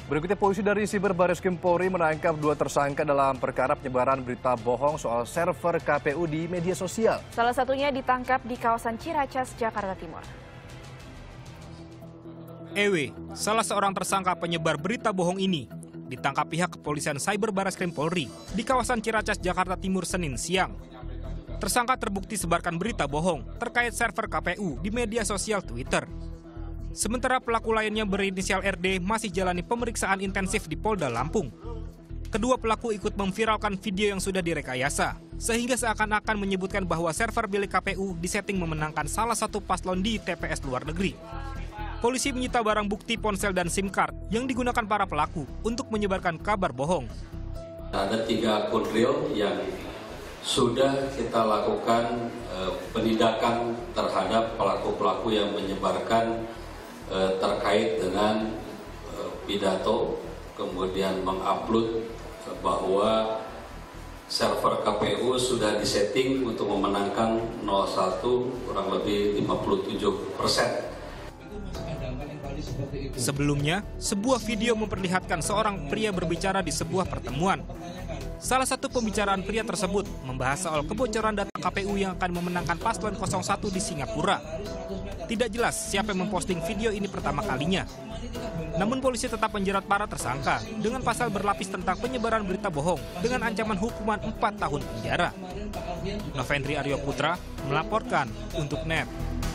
Berikutnya, polisi dari Siber Bareskrim Polri menangkap 2 tersangka dalam perkara penyebaran berita bohong soal server KPU di media sosial. Salah satunya ditangkap di kawasan Ciracas, Jakarta Timur. EW, salah seorang tersangka penyebar berita bohong ini, ditangkap pihak kepolisian Cyber Bareskrim Polri di kawasan Ciracas, Jakarta Timur, Senin siang. Tersangka terbukti sebarkan berita bohong terkait server KPU di media sosial Twitter. Sementara pelaku lainnya berinisial RD masih jalani pemeriksaan intensif di Polda Lampung. Kedua pelaku ikut memviralkan video yang sudah direkayasa, sehingga seakan-akan menyebutkan bahwa server milik KPU disetting memenangkan salah satu paslon di TPS luar negeri. Polisi menyita barang bukti ponsel dan SIM card yang digunakan para pelaku untuk menyebarkan kabar bohong. Ada 3 akun real yang sudah kita lakukan penindakan terhadap pelaku-pelaku yang menyebarkan terkait dengan pidato, kemudian mengupload bahwa server KPU sudah disetting untuk memenangkan 01 kurang lebih 57%. Sebelumnya, sebuah video memperlihatkan seorang pria berbicara di sebuah pertemuan. Salah satu pembicaraan pria tersebut membahas soal kebocoran data KPU yang akan memenangkan paslon 01 di Singapura. Tidak jelas siapa yang memposting video ini pertama kalinya. Namun polisi tetap menjerat para tersangka dengan pasal berlapis tentang penyebaran berita bohong dengan ancaman hukuman 4 tahun penjara. Novendri Aryo Putra melaporkan untuk NET.